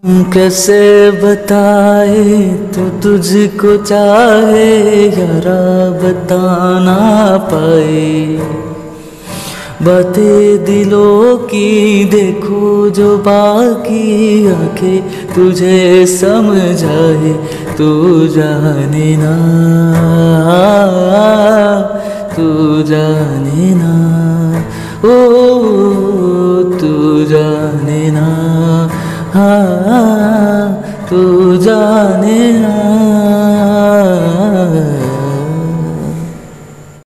कैसे बताए तो तुझको चाहे यारा बताना पाए। बातें दिलों की देखो जो बाकी आंखें तुझे समझाए। तू जाने ना, तू जाने ना, ओ तू जाने ना, हाँ तू जाने ना।